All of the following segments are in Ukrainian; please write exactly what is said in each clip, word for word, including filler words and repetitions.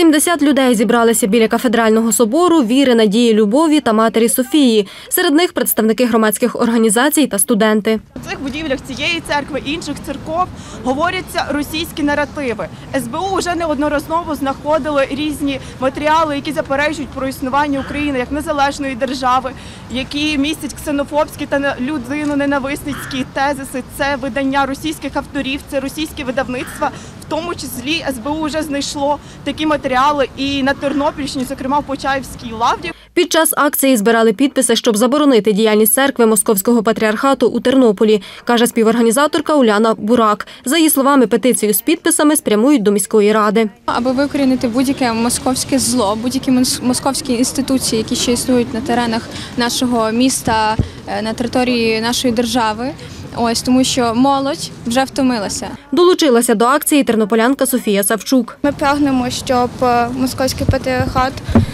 сімдесят людей зібралися біля кафедрального собору «Віри, надії, любові» та Матері Софії. Серед них представники громадських організацій та студенти. У цих будівлях цієї церкви, інших церков говоряться російські наративи. ес бе у вже неодноразово знаходили різні матеріали, які заперечують про існування України як незалежної держави, які містять ксенофобські та людиноненависницькі тезиси. Це видання російських авторів, це російські видавництва. В тому числі ес бе у вже знайшло такі матеріали і на Тернопільщині, зокрема в Почаївській лаврі. Під час акції збирали підписи, щоб заборонити діяльність церкви Московського патріархату у Тернополі, каже співорганізаторка Уляна Бурак. За її словами, петицію з підписами спрямують до міської ради. Аби викорінити будь-яке московське зло, будь-які московські інституції, які ще існують на теренах нашого міста, на території нашої держави. Ось, тому що молодь вже втомилася. Долучилася до акції тернополянка Софія Савчук. Ми прагнемо, щоб московський патріархат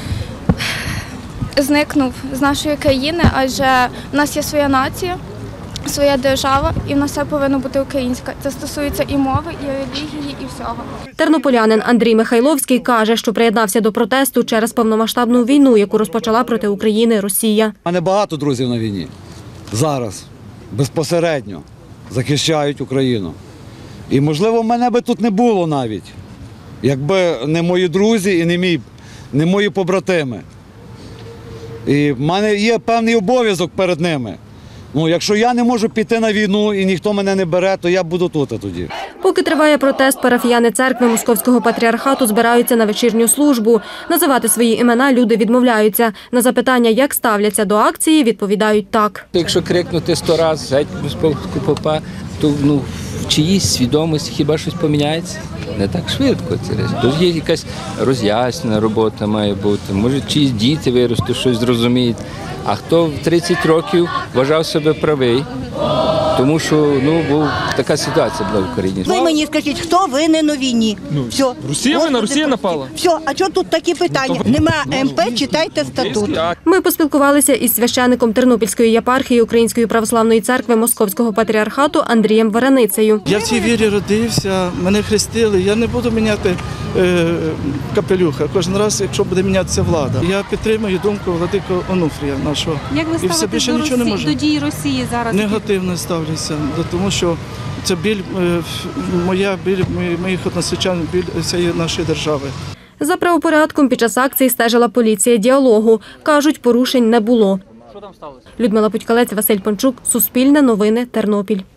зникнув з нашої країни, адже в нас є своя нація, своя держава, і в нас все повинно бути українська. Це стосується і мови, і релігії, і всього. Тернополянин Андрій Михайловський каже, що приєднався до протесту через повномасштабну війну, яку розпочала проти України Росія. У мене багато друзів на війні. Зараз безпосередньо захищають Україну. І, можливо, мене би тут не було навіть, якби не мої друзі і не, мій, не мої побратими. І в мене є певний обов'язок перед ними. Ну, якщо я не можу піти на війну і ніхто мене не бере, то я буду тут тоді. Поки триває протест, парафіяни церкви Московського патріархату збираються на вечірню службу. Називати свої імена люди відмовляються. На запитання, як ставляться до акції, відповідають так. Якщо крикнути сто разів «Геть московського попа», то ну, в чиїсь свідомості хіба щось поміняється? Не так швидко. Тож є якась роз'яснена робота має бути. Може, чиїсь діти виростуть, щось зрозуміють. А хто в тридцять років вважав себе правий, тому що ну, був, така ситуація була в Україні. Ви мені скажіть, хто винен у війні? Ну, все. Росія винна, Росія напала. Все, а чого тут такі питання? Нема ем пе, читайте статут. Ми поспілкувалися із священником Тернопільської єпархії Української православної церкви Московського патріархату Андрієм Вареницею. Я в цій вірі родився, мене хрестили, я не буду міняти е, капелюха кожен раз, якщо буде мінятися влада. Я підтримую думку владико Онуфрія нашого. Як ви ставитесь до, Росії, до дій Росії зараз? Негативно ставлюся, тому що це біль, моя біль, моїх односельчан, біль цієї нашої держави. За правопорядком під час акції стежила поліція діалогу. Кажуть, порушень не було. Людмила Путькалець, Василь Панчук, Суспільне новини, Тернопіль.